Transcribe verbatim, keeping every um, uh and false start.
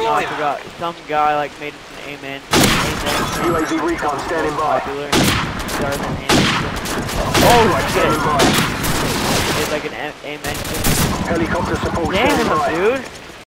No, I forgot. Some guy like made it an amen. Amen. U A V recon standing by. Popular. Started an amen. Oh shit! It's like an a amen. Helicopter support Damn, standing by. dude.